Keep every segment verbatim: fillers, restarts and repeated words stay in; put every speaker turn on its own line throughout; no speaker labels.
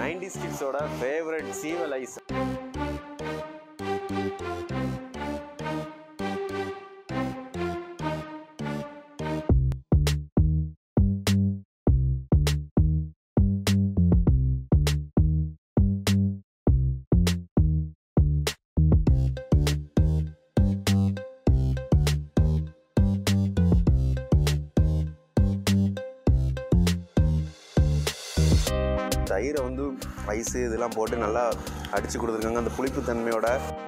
Nineties கிட்ஸோட favourite சீவல் ice. தயிரை வந்து ஐஸு இதெல்லாம் போட்டு நல்லா அடித்து கொடுத்துருக்காங்க அந்த புளிப்பு தன்மையோட.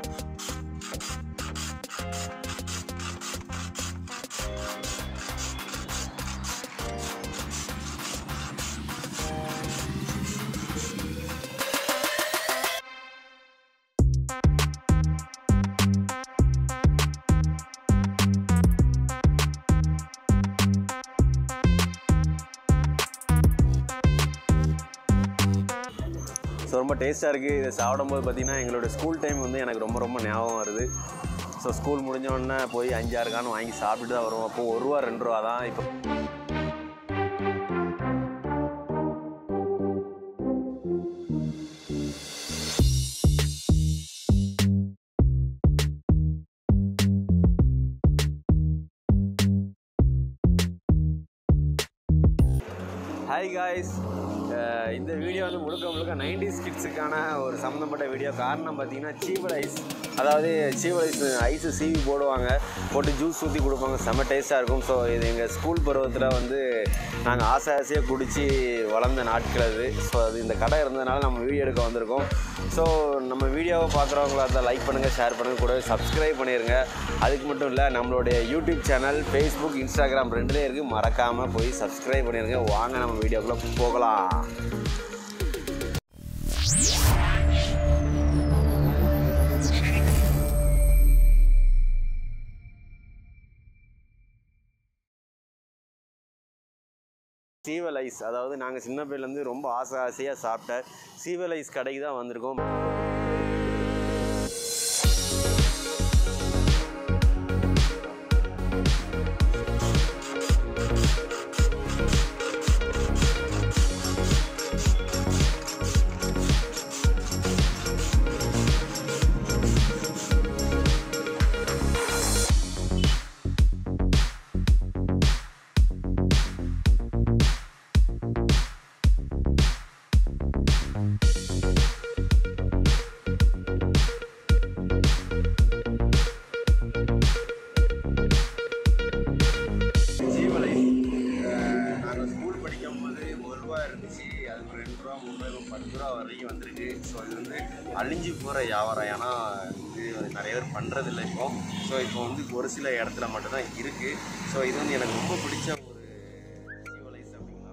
ஸோ ரொம்ப டேஸ்ட்டாக இருக்குது. இதை சாப்பிடும்போது பார்த்திங்கன்னா எங்களோட ஸ்கூல் டைம் வந்து எனக்கு ரொம்ப ரொம்ப ஞாபகம் வருது. ஸோ ஸ்கூல் முடிஞ்சோடனே போய் அஞ்சாறு கான் வாங்கி சாப்பிட்டு தான் வருவோம். அப்போது ஒரு ரூபா ரெண்டு ரூபா தான். இப்போ ஹாய் காய்ஸ், இந்த வீடியோ வந்து முழுக்க முழுக்க நைன்டிஸ் கிட்ஸுக்கான ஒரு சம்மந்தப்பட்ட வீடியோ. காரணம் பார்த்தீங்கன்னா சீவல் ஐஸ், அதாவது சீவல் ஐஸ் ஐஸு சீவி போடுவாங்க, போட்டு ஜூஸ் ஊற்றி கொடுப்பாங்க, செம்ம டேஸ்ட்டாக இருக்கும். ஸோ இது எங்கள் ஸ்கூல் பருவத்தில் வந்து நாங்கள் ஆசை ஆசையாக குடித்து வளர்ந்த நாட்கள் அது. ஸோ அது இந்த கடை இருந்ததுனால நம்ம வீடியோ எடுக்க வந்திருக்கோம். ஸோ நம்ம வீடியோவை பார்க்குறவங்களா இருந்தால் லைக் பண்ணுங்கள், ஷேர் பண்ணுங்கள், கூட சப்ஸ்கிரைப் பண்ணிடுங்க. அதுக்கு மட்டும் இல்லை, நம்மளுடைய யூடியூப் சேனல், ஃபேஸ்புக், இன்ஸ்டாகிராம் ரெண்டுலேயே இருக்குது, மறக்காமல் போய் சப்ஸ்கிரைப் பண்ணிடுங்க. வாங்க நம்ம வீடியோக்குள்ளே போகலாம். சீவல் ஐஸ், அதாவது நாங்கள் சின்ன பிள்ளைலேருந்து ரொம்ப ஆசை ஆசையாக சாப்பிட்ட சீவல் ஐஸ் கடைக்கு தான் வந்திருக்கோம். பத்து ரூபா வரைக்கும் வந்திருக்கு. ஸோ இது வந்து அழிஞ்சு போகிற வியாபாரம், ஏன்னா இது நிறைய பேர் பண்ணுறதில்ல இப்போ. ஸோ இப்போ வந்து ஒரு சில இடத்துல மட்டும்தான் இருக்குது. ஸோ இது வந்து எனக்கு ரொம்ப பிடிச்ச ஒரு சீவல் ஐஸ் அப்படிங்களா.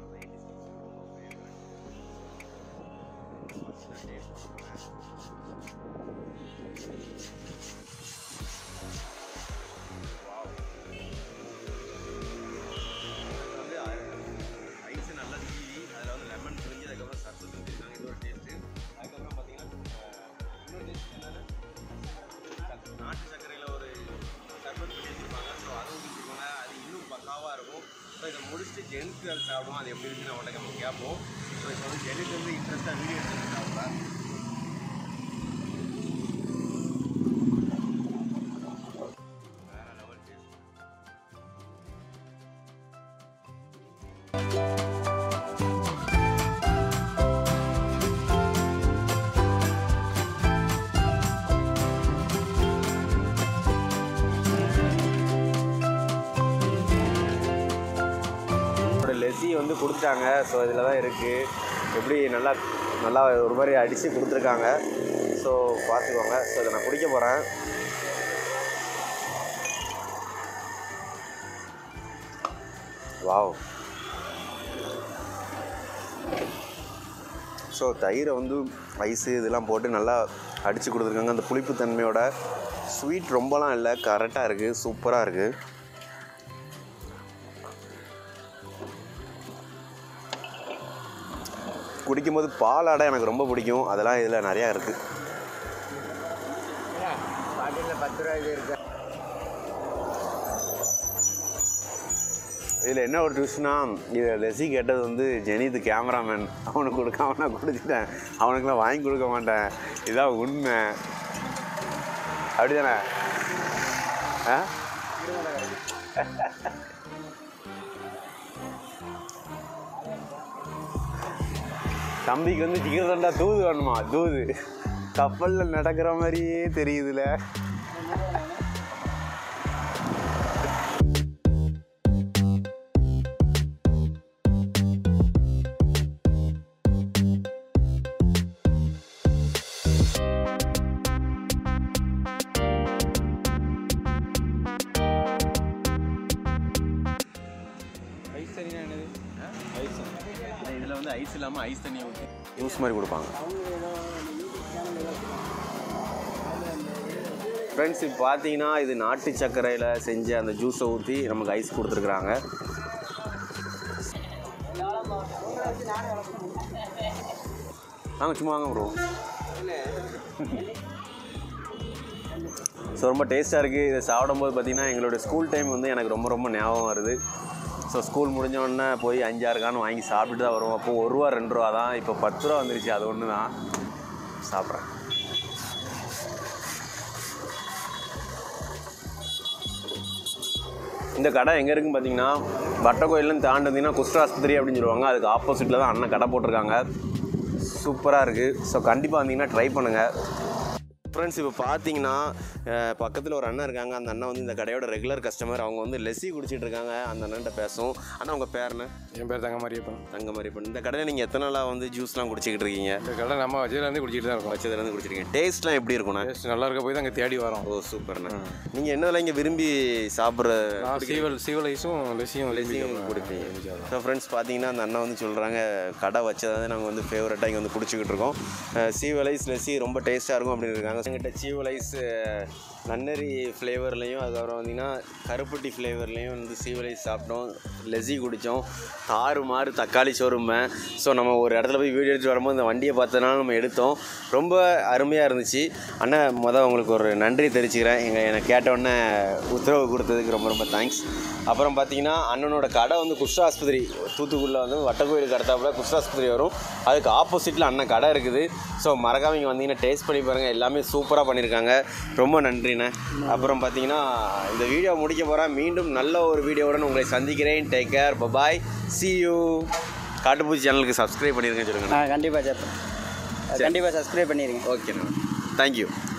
ஐஸு நல்லா சீவி அதில் வந்து லெமன் புரிஞ்சு அதுக்கப்புறம் சர்த்து செஞ்சுருக்காங்க. இது ஒரு டேஸ்ட்டு. அதுக்கப்புறம் பார்த்தீங்கன்னா இன்னொரு டேஸ்ட் என்னென்னா நாட்டு சர்க்கரையில் ஒரு சர்பத் பண்ணி வச்சுருப்பாங்க. ஸோ அதை ஊற்றிருப்பாங்க, அது இன்னும் பக்காவாக இருக்கும். ஸோ இதை முடிச்சுட்டு ஜென்ஸுக்கு அது சாப்பிடுவோம், அது எப்படி இருக்குன்னு அவங்கள்ட்ட நம்ம கேட்போம். ஸோ இப்போ வந்து ஜென்ஸுக்கு வந்து இன்ட்ரெஸ்ட்டாக வீடியோ எடுத்துருக்காங்க. லெஸ்ஸி வந்து கொடுத்துட்டாங்க. ஸோ இதில் தான் இருக்குது. எப்படி நல்லா நல்லா ஒரு மாதிரி அடித்து கொடுத்துருக்காங்க. ஸோ பார்த்துக்கோங்க. ஸோ இதை நான் குடிக்க போகிறேன். வாவ். ஸோ தயிரை வந்து ஐஸு இதெல்லாம் போட்டு நல்லா அடித்து கொடுத்துருக்காங்க. அந்த புளிப்பு தன்மையோட, ஸ்வீட் ரொம்பலாம் இல்லை, கரெக்டாக இருக்குது, சூப்பராக இருக்குது. குடிக்கும்போது பால் ஆடை எனக்கு ரொம்ப பிடிக்கும். அதெல்லாம் இதில் நிறையா இருக்குது. பத்து ரூபாய்க்கு இருக்கு. இதில் என்ன ஒரு ட்விஸ்ட்னா இது லெசி கேட்டது வந்து ஜெனித் கேமராமேன் அவனுக்கு கொடுக்காம நான் கொடுத்துட்டேன். அவனுக்குலாம் வாங்கி கொடுக்க மாட்டேன். இதான் உண்மை. அப்படி தானே? ஆ தம்பிக்கு வந்து சிக்கன் தண்டா தூது வேணுமா? தூது கப்பலில் நடக்கிற மாதிரியே தெரியுதுல.
இதில் வந்து ஐஸ் இல்லாமல் ஐஸ் தண்ணியை ஊற்றி
ஜூஸ் மாதிரி கொடுப்பாங்க. ஃப்ரெண்ட்ஸ் இப்போ பார்த்தீங்கன்னா இது நாட்டு சர்க்கரையில் செஞ்ச அந்த ஜூஸை ஊற்றி நமக்கு ஐஸ் கொடுத்துருக்குறாங்க. நாங்கள் சும்மா வாங்க ப்ரோ. ஸோ ரொம்ப டேஸ்ட்டாக இருக்குது. இதை சாப்பிடும்போது பார்த்திங்கன்னா எங்களோட ஸ்கூல் டைம் வந்து எனக்கு ரொம்ப ரொம்ப ஞாபகம் வருது. ஸோ ஸ்கூல் முடிஞ்சோடனே போய் அஞ்சாறு கான் வாங்கி சாப்பிட்டுட்டு தான் வருவோம். அப்போது ஒரு ரூபா ரெண்டு ரூபா தான். இப்போ பத்து ரூபா வந்துருச்சு. அது ஒன்று தான் சாப்பிட்றேன். இந்த கடை எங்கே இருக்குன்னு பார்த்தீங்கன்னா வட்டக்கோயிலேருந்து தாண்டி வந்தீங்கன்னா குஷ்ட ஆஸ்பத்திரி அப்படின்னு சொல்லுவாங்க. அதுக்கு ஆப்போசிட்டில் தான் அண்ணன் கடை போட்டிருக்காங்க. சூப்பராக இருக்குது. ஸோ கண்டிப்பாக வந்தீங்கன்னா ட்ரை பண்ணுங்கள். ஃப்ரெண்ட்ஸ் இப்போ பார்த்தீங்கன்னா பக்கத்தில் ஒரு அண்ணன் இருக்காங்க. அந்த அண்ணன் வந்து இந்த கடையோட ரெகுலர் கஸ்டமர். அவங்க வந்து லெஸ்ஸி குடிச்சிட்டு இருக்காங்க. அந்த அண்ணன்ட்ட பேசும். ஆனால் உங்கள் பேர் என்ன?
என் பேர் தங்க மாதிரியப்பன்.
தங்க மாதிரியப்பன். இந்த கடையில் நீங்கள் எத்தனை நாளாக வந்து ஜூஸ்லாம் குடிச்சிக்கிட்டு இருக்கீங்க?
இந்த கடை நம்ம வச்சதுலேருந்து குடிச்சிட்டு தான் இருக்கோம்.
வச்சதுலேருந்து குடிச்சிருக்கீங்க. டேஸ்ட்லாம் எப்படி இருக்கும்ண்ணா?
டேஸ்ட் நல்லா இருக்க போய் தான் அங்கே தேடி வரோம்.
ஓ சூப்பர்ண்ணா. நீங்கள் என்னதெல்லாம் இங்கே விரும்பி சாப்பிட்ற?
சீவல் சீவல் ஐஸும் லெஸ்ஸியும்
லெஸ்ஸியும் கொடுப்பீங்க. ஸோ ஃப்ரெண்ட்ஸ் பார்த்தீங்கன்னா அந்த அண்ணன் வந்து சொல்கிறாங்க கடை வச்சதை நாங்கள் வந்து ஃபேவரட்டாக இங்கே வந்து குடிச்சிக்கிட்டு இருக்கோம். சீவல் ஐஸ் லெஸ்ஸி ரொம்ப டேஸ்ட்டாக இருக்கும் அப்படின்னு இருக்காங்க. எங்கிட்ட சீவல் ஐஸ் நன்னரி ஃப்ளேவர்லேயும் அதுக்கப்புறம் வந்தீங்கன்னா கருப்பட்டி ஃப்ளேவர்லேயும் வந்து சீவல் ஐஸ் சாப்பிட்டோம். லெஸ்ஸி குடித்தோம். தாறு மாறு தக்காளி சோறுமை. ஸோ நம்ம ஒரு இடத்துல போய் வீடியோ எடுத்துகிட்டு வரும்போது இந்த வண்டியை பார்த்ததுனால நம்ம எடுத்தோம். ரொம்ப அருமையாக இருந்துச்சு. அண்ணன் மொதல் உங்களுக்கு ஒரு நன்றி தெரிவிச்சுக்கிறேன். எங்கள் எனக்கு கேட்டவுடனே உத்தரவு கொடுத்ததுக்கு ரொம்ப ரொம்ப தேங்க்ஸ். அப்புறம் பார்த்தீங்கன்னா அண்ணனோட கடை வந்து குஷ்ட ஆஸ்பத்திரி தூத்துக்குடியில் வந்து வட்டக்கோயிலுக்கு அடுத்தாப்புல குஷ்ட ஆஸ்பத்திரி வரும். அதுக்கு ஆப்போசிட்டில் அண்ணன் கடை இருக்குது. ஸோ மறக்காம இங்கே வந்தீங்கன்னா டேஸ்ட் பண்ணி பாருங்கள். எல்லாமே சூப்பராக பண்ணியிருக்காங்க. ரொம்ப நன்றிண்ணே. அப்புறம் பார்த்தீங்கன்னா இந்த வீடியோ முடிக்க போகிறேன். மீண்டும் நல்ல ஒரு வீடியோவுடன் உங்களை சந்திக்கிறேன். Take care. Bye. see you. காட்டுப்பூச்சி சேனலுக்கு சப்ஸ்கிரைப் பண்ணியிருக்கேன்னு சொல்லுங்கள்.
கண்டிப்பாக சார் கண்டிப்பாக சப்ஸ்கிரைப் பண்ணிடுங்க.
ஓகேண்ணா. தேங்க்யூ.